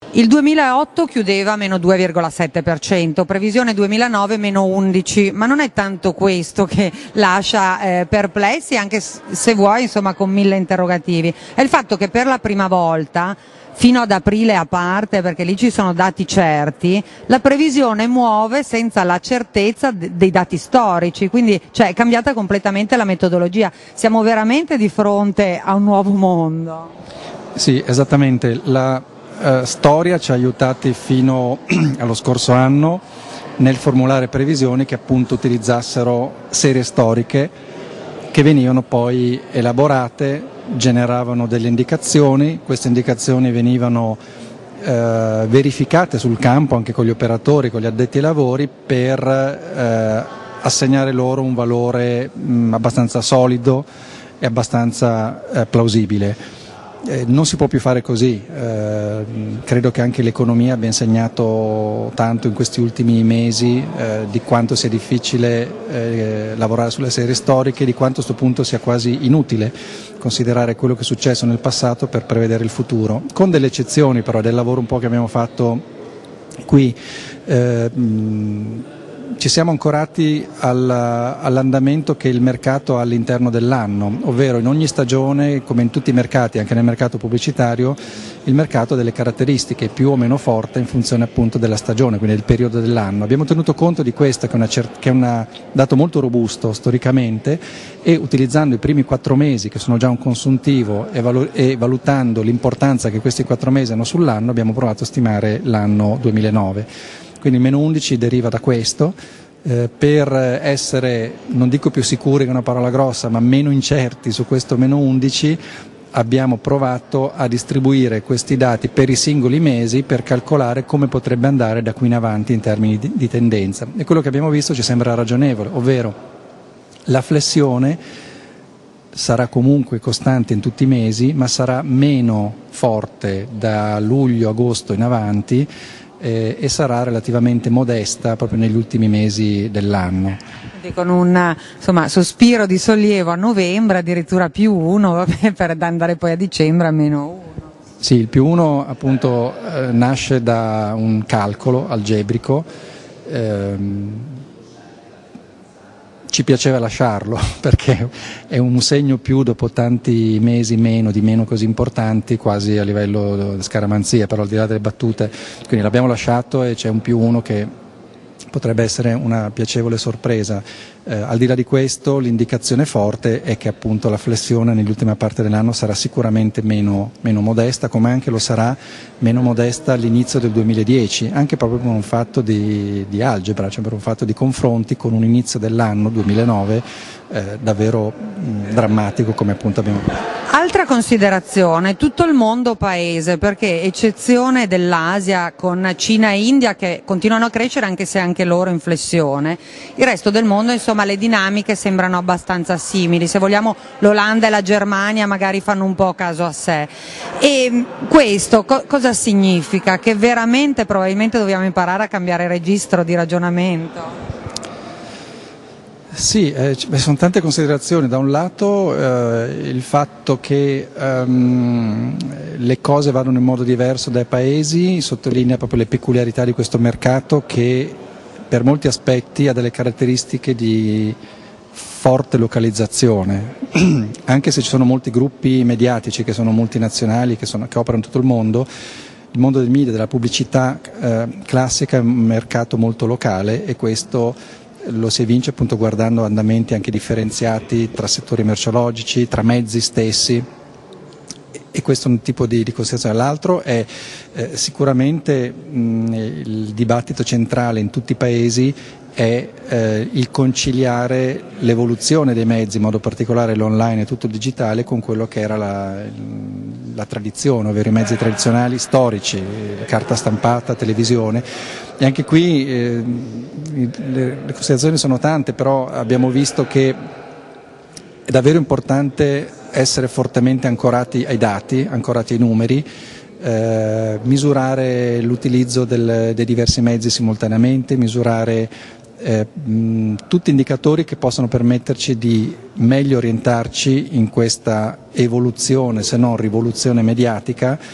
Il 2008 chiudeva meno 2,7%, previsione 2009 meno 11%, ma non è tanto questo che lascia perplessi, anche se vuoi, insomma, con mille interrogativi. È il fatto che per la prima volta, fino ad aprile a parte, perché lì ci sono dati certi, la previsione muove senza la certezza dei dati storici, quindi è cambiata completamente la metodologia. Siamo veramente di fronte a un nuovo mondo. Sì, esattamente. La storia ci ha aiutati fino allo scorso anno nel formulare previsioni che appunto utilizzassero serie storiche che venivano poi elaborate, generavano delle indicazioni, queste indicazioni venivano verificate sul campo anche con gli operatori, con gli addetti ai lavori per assegnare loro un valore abbastanza solido e abbastanza plausibile. Non si può più fare così, credo che anche l'economia abbia insegnato tanto in questi ultimi mesi di quanto sia difficile lavorare sulle serie storiche, di quanto a questo punto sia quasi inutile considerare quello che è successo nel passato per prevedere il futuro, con delle eccezioni però del lavoro un po' che abbiamo fatto qui. Ci siamo ancorati all'andamento che il mercato ha all'interno dell'anno, ovvero in ogni stagione, come in tutti i mercati, anche nel mercato pubblicitario, il mercato ha delle caratteristiche più o meno forti in funzione appunto della stagione, quindi del periodo dell'anno. Abbiamo tenuto conto di questo, che è un dato molto robusto storicamente, e utilizzando i primi 4 mesi, che sono già un consuntivo, e valutando l'importanza che questi 4 mesi hanno sull'anno, abbiamo provato a stimare l'anno 2009. Quindi il meno 11 deriva da questo, per essere, non dico più sicuri che è una parola grossa, ma meno incerti su questo meno 11, abbiamo provato a distribuire questi dati per i singoli mesi per calcolare come potrebbe andare da qui in avanti in termini di tendenza. E quello che abbiamo visto ci sembra ragionevole, ovvero la flessione sarà comunque costante in tutti i mesi, ma sarà meno forte da luglio-agosto in avanti, e sarà relativamente modesta proprio negli ultimi mesi dell'anno. Con un sospiro di sollievo a novembre, addirittura +1, per andare poi a dicembre a -1. Sì, il +1 appunto nasce da un calcolo algebrico. Ci piaceva lasciarlo perché è un segno più dopo tanti mesi di meno così importanti, quasi a livello di scaramanzia, però al di là delle battute, quindi l'abbiamo lasciato e c'è un +1 che potrebbe essere una piacevole sorpresa. Al di là di questo, l'indicazione forte è che appunto la flessione nell'ultima parte dell'anno sarà sicuramente meno modesta, come anche lo sarà meno modesta all'inizio del 2010, anche proprio per un fatto di algebra, cioè per un fatto di confronti con un inizio dell'anno 2009 davvero drammatico, come appunto abbiamo visto. Altra considerazione, tutto il mondo paese, perché eccezione dell'Asia con Cina e India che continuano a crescere anche se anche loro in flessione, il resto del mondo insomma le dinamiche sembrano abbastanza simili, se vogliamo l'Olanda e la Germania magari fanno un po' caso a sé. E questo cosa significa? Che veramente probabilmente dobbiamo imparare a cambiare registro di ragionamento? Sì, sono tante considerazioni. Da un lato il fatto che le cose vadano in modo diverso dai paesi sottolinea proprio le peculiarità di questo mercato, che per molti aspetti ha delle caratteristiche di forte localizzazione, anche se ci sono molti gruppi mediatici che sono multinazionali, che operano in tutto il mondo del media, della pubblicità classica è un mercato molto locale, e questo lo si evince appunto guardando andamenti anche differenziati tra settori merceologici, tra mezzi stessi, e questo è un tipo di considerazione. L'altro è sicuramente il dibattito centrale in tutti i paesi è il conciliare l'evoluzione dei mezzi, in modo particolare l'online e tutto il digitale, con quello che era la tradizione, ovvero i mezzi tradizionali storici, carta stampata, televisione. E anche qui le considerazioni sono tante, però abbiamo visto che è davvero importante essere fortemente ancorati ai dati, ancorati ai numeri, misurare l'utilizzo dei diversi mezzi simultaneamente, misurare tutti indicatori che possono permetterci di meglio orientarci in questa evoluzione, se non rivoluzione mediatica,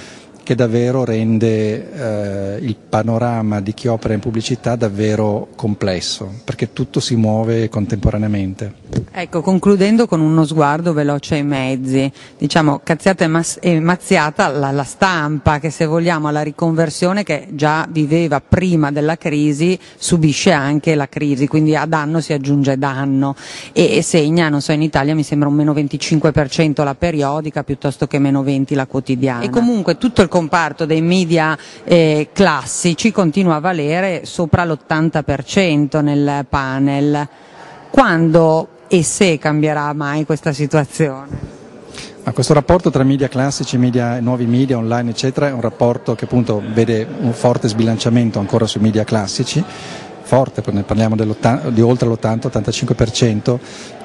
che davvero rende il panorama di chi opera in pubblicità davvero complesso, perché tutto si muove contemporaneamente. Ecco, concludendo con uno sguardo veloce ai mezzi, diciamo cazziata e mazziata la stampa, che se vogliamo la riconversione che già viveva prima della crisi subisce anche la crisi, quindi a danno si aggiunge danno e segna, non so, in Italia mi sembra un meno 25% la periodica piuttosto che meno 20% la quotidiana. E comunque tutto il comparto dei media classici continua a valere sopra l'80% nel panel. Quando e se cambierà mai questa situazione? Ma questo rapporto tra media classici, nuovi media, online eccetera, è un rapporto che appunto vede un forte sbilanciamento ancora sui media classici, forte, ne parliamo di oltre l'80-85%.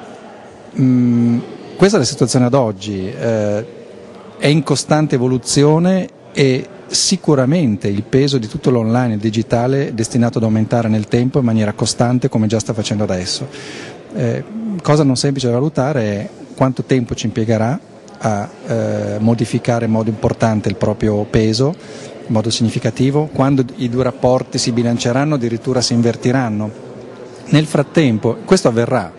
Questa è la situazione ad oggi, è in costante evoluzione e sicuramente il peso di tutto l'online e il digitale è destinato ad aumentare nel tempo in maniera costante come già sta facendo adesso. Cosa non semplice da valutare è quanto tempo ci impiegherà a modificare in modo importante il proprio peso, in modo significativo, quando i due rapporti si bilanceranno, addirittura si invertiranno. Nel frattempo, questo avverrà,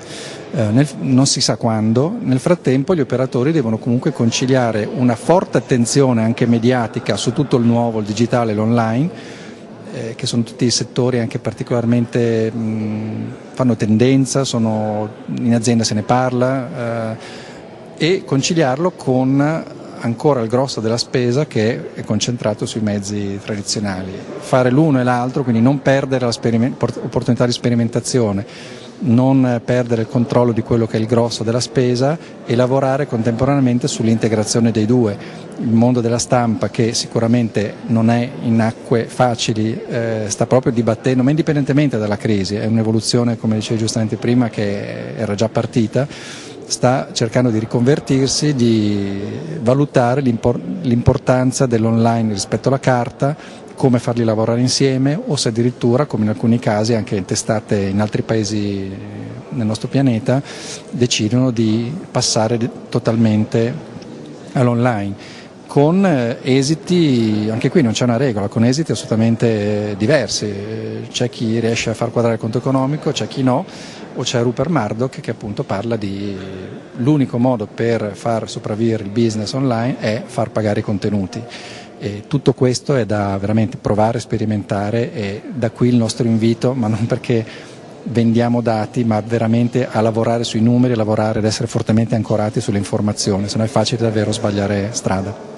non si sa quando, nel frattempo gli operatori devono comunque conciliare una forte attenzione anche mediatica su tutto il nuovo, il digitale e l'online, che sono tutti settori anche particolarmente fanno tendenza, in azienda se ne parla, e conciliarlo con ancora il grosso della spesa che è concentrato sui mezzi tradizionali. Fare l'uno e l'altro, quindi non perdere l'opportunità di sperimentazione, non perdere il controllo di quello che è il grosso della spesa e lavorare contemporaneamente sull'integrazione dei due. Il mondo della stampa, che sicuramente non è in acque facili, sta proprio dibattendo, ma indipendentemente dalla crisi, è un'evoluzione, come dicevi giustamente prima, che era già partita, sta cercando di riconvertirsi, di valutare l'importanza dell'online rispetto alla carta, come farli lavorare insieme o se addirittura, come in alcuni casi anche testate in altri paesi nel nostro pianeta, decidono di passare totalmente all'online. Con esiti, anche qui non c'è una regola, con esiti assolutamente diversi. C'è chi riesce a far quadrare il conto economico, c'è chi no, o c'è Rupert Murdoch che appunto parla di l'unico modo per far sopravvivere il business online è far pagare i contenuti. E tutto questo è da veramente provare, sperimentare, e da qui il nostro invito, ma non perché vendiamo dati, ma veramente a lavorare sui numeri, a lavorare ad essere fortemente ancorati sulle informazioni, se no è facile davvero sbagliare strada.